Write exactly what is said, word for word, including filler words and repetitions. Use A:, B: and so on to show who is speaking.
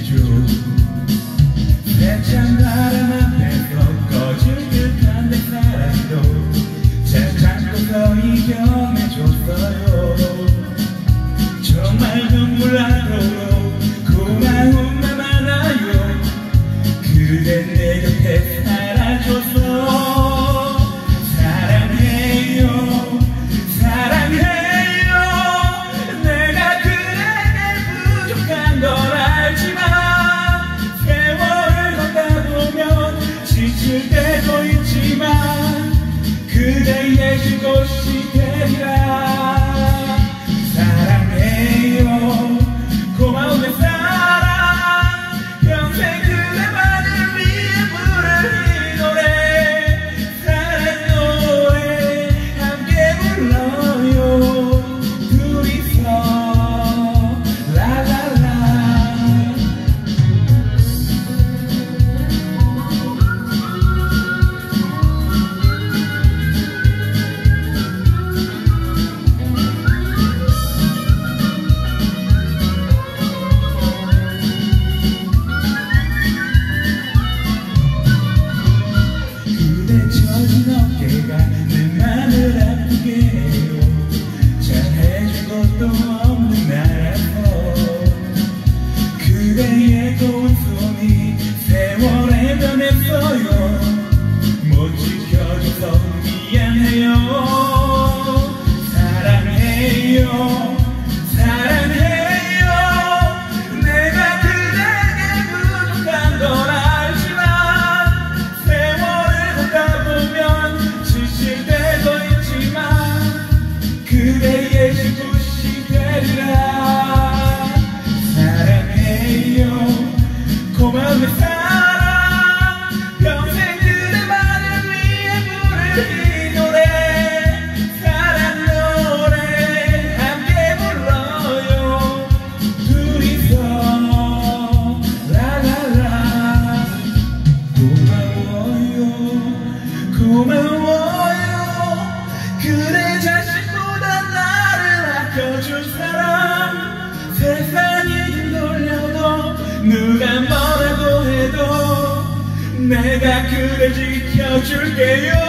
A: 세찬 바람 앞에서 꺼질 듯한 내 사랑도 잘 참고서 이겨내줬어요. 정말 눈물 나도록 고마움만 많아요. 그대 내 곁에 살아줘서 사랑해요 사랑해요. 내가 그대에게 부족한 걸 알지만 세월을 걷다 보면 지칠 때도 있지만 그대의 쉴곳이 되리라. 사랑해요 고마운 내 사랑 평생 그대만을 위해 부를 이 노래 사랑 노래 함께 불러요 둘이서 라라라. 젖은 어깨가 내 맘을 아프게 해요. 잘해준 것도 없는 나라서 그대의 고운 손이 세월에 변했어요. 못 지켜줘서 미안해요. 사랑해요 사랑해요. 내가 그대에게 부족한 걸 그대의 쉴곳이 되리라. 사랑해요 고마운 내 사랑 평생 그대만을 위해 부를 이 노래 사랑 노래 함께 불러요 둘이서 라라라. 고마워요 고마워요 그대 자신보다 나를 아껴준 사람. 세상이 돌려도 누가 뭐라고 해도 내가 그대 지켜줄게요.